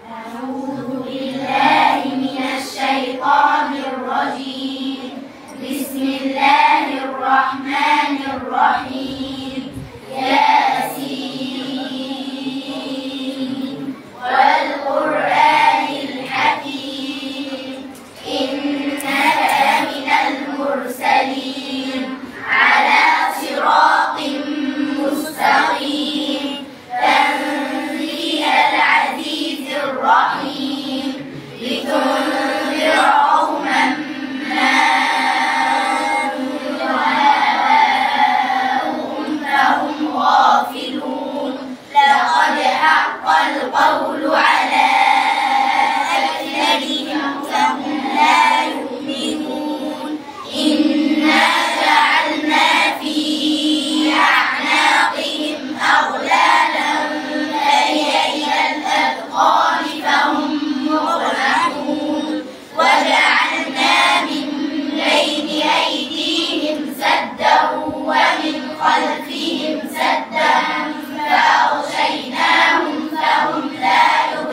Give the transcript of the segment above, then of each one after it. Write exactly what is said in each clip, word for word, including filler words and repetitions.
أعوذ بالله من الشيطان الرجيم. بسم الله الرحمن الرحيم. ياسين والقرآن الحكيم إنك لمن المرسلين على صراط مستقيم تنزيل العزيز الرحيم لتنذر قوما ما أنذر آباؤهم فهم غافلون. لقد حق القول على أكثرهم فهم لا يؤمنون. إنا جعلنا في أعناقهم أغلالا فهي إلى الأذقان فهم مقمحون. وجعلنا من بين أيديهم سدا ومن خلفهم سدا فأغشيناهم فهم لا يبصرون.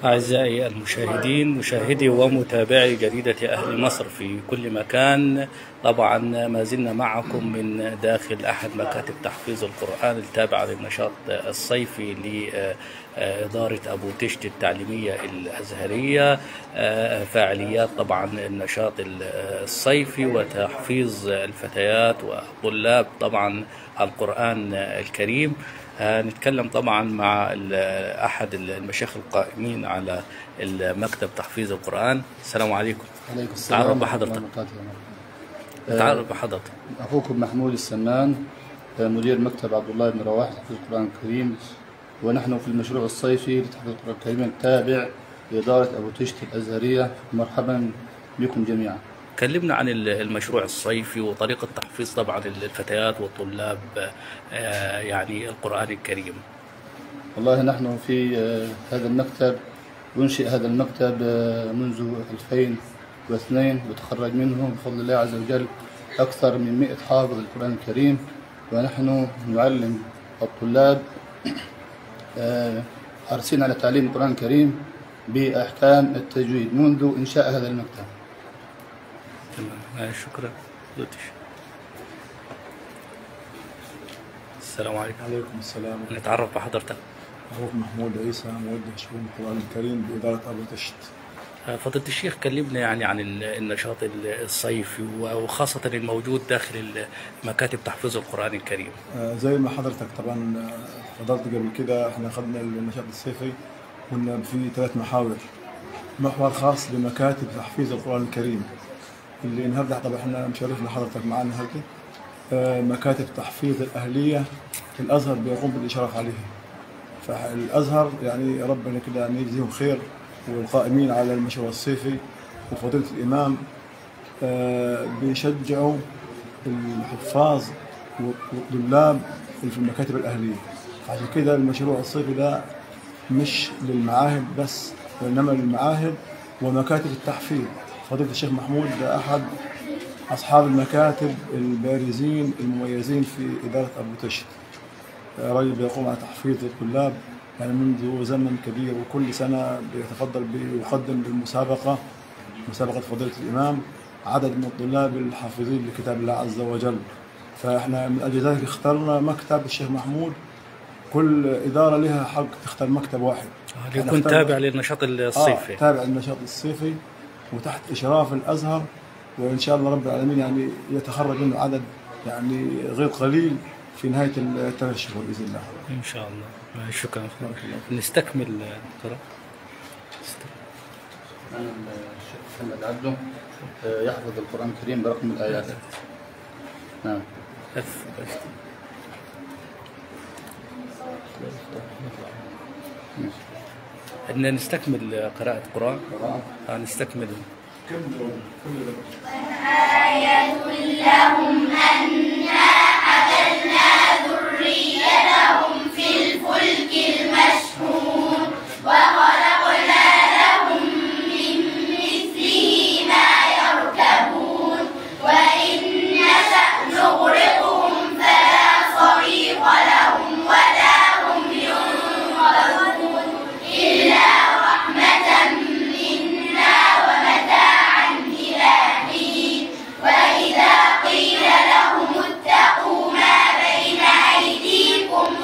أعزائي المشاهدين، مشاهدي ومتابعي جريدة أهل مصر في كل مكان، طبعا ما زلنا معكم من داخل أحد مكاتب تحفيظ القرآن التابعة للنشاط الصيفي لإدارة أبو تشت التعليمية الأزهرية. فعاليات طبعا النشاط الصيفي وتحفيظ الفتيات والطلاب طبعا القرآن الكريم. نتكلم طبعا مع احد المشايخ القائمين على المكتب تحفيظ القرآن. السلام عليكم. عليكم السلام. تعرف بحضرتك. تعرف بحضرتك. اخوكم محمود السمان، مدير مكتب عبد الله بن رواحه تحفيظ القرآن الكريم، ونحن في المشروع الصيفي لتحفيظ القرآن الكريم التابع لإدارة أبو تشت الأزهرية. مرحبا بكم جميعا. كلمنا عن المشروع الصيفي وطريقة تحفيظ طبعا الفتيات والطلاب يعني القرآن الكريم. والله نحن في هذا المكتب، ينشئ هذا المكتب منذ ألفين واثنين، وتخرج منه بفضل الله عز وجل أكثر من مئة حافظ القرآن الكريم، ونحن نعلم الطلاب حريصين على تعليم القرآن الكريم بأحكام التجويد منذ إنشاء هذا المكتب. تمام، شكرا. السلام عليكم. وعليكم السلام. نتعرف بحضرتك. أخوك محمود عيسى، موجه شؤون القرآن الكريم بإدارة أبو تشت. فضيلة الشيخ، كلمنا يعني عن النشاط الصيفي وخاصة الموجود داخل مكاتب تحفيظ القرآن الكريم. زي ما حضرتك طبعا فضلت قبل كده، احنا أخذنا النشاط الصيفي كنا في ثلاث محاور. محور خاص بمكاتب تحفيظ القرآن الكريم اللي النهارده طبعا احنا مشرفنا حضرتك معنا النهارده. مكاتب تحفيظ الأهلية الأزهر بيقوم بالإشراف عليها. فالأزهر يعني ربنا كده يعني يجزيهم خير، والقائمين على المشروع الصيفي وفضيلة الإمام بيشجعوا الحفاظ والطلاب اللي في المكاتب الأهلية. عشان كده المشروع الصيفي ده مش للمعاهد بس، وإنما للمعاهد ومكاتب التحفيظ. فضيلة الشيخ محمود ده أحد أصحاب المكاتب البارزين المميزين في إدارة أبو تشت. راجل بيقوم على تحفيظ الطلاب يعني منذ زمن كبير، وكل سنة بيتفضل بيقدم بالمسابقة، مسابقة فضيلة الإمام، عدد من الطلاب الحافظين لكتاب الله عز وجل. فإحنا من أجل ذلك اخترنا مكتب الشيخ محمود. كل إدارة لها حق تختار مكتب واحد يكون تابع للنشاط الصيفي. آه تابع للنشاط الصيفي وتحت إشراف الأزهر، وإن شاء الله رب العالمين يعني يتخرج منه عدد يعني غير قليل في نهاية الثلاث شهور بإذن الله. إن شاء الله. شكرا. نستكمل القراءة. أنا الشيخ محمد عبده يحفظ القرآن الكريم برقم الآيات. نعم. أن نستكمل قراءة القرآن. نستكمل. آية لهم أنا حملنا ذريتهم في الفلك المشحون وخلقنا لهم من مثله ما يركبون وإن نشأ نغرقهم فلا صريخ لهم ولا هم ينقذون إلا رحمة منا ومتاعا إلى حين. وإذا قيل لهم اتقوا ما بين أيديكم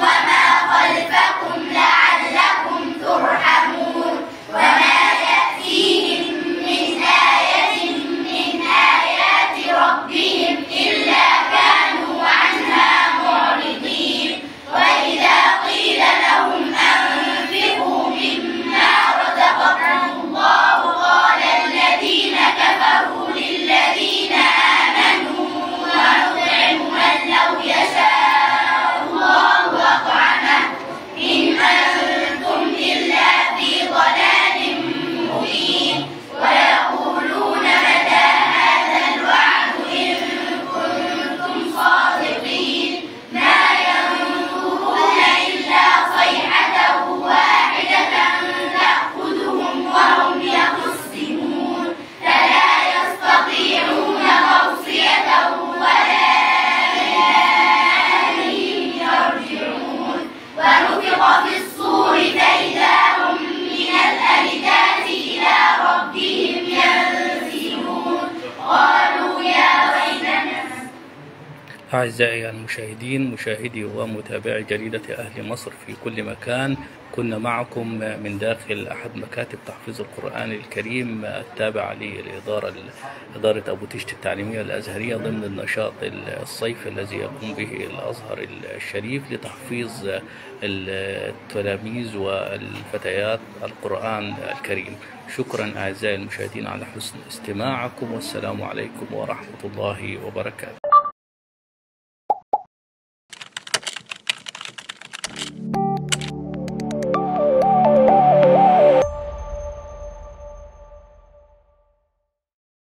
أعزائي المشاهدين، مشاهدي ومتابعي جريدة أهل مصر في كل مكان، كنا معكم من داخل أحد مكاتب تحفيظ القرآن الكريم التابعة للإدارة إدارة أبو تشت التعليمية الأزهرية ضمن النشاط الصيفي الذي يقوم به الأزهر الشريف لتحفيظ التلاميذ والفتيات القرآن الكريم. شكرا أعزائي المشاهدين على حسن استماعكم، والسلام عليكم ورحمة الله وبركاته.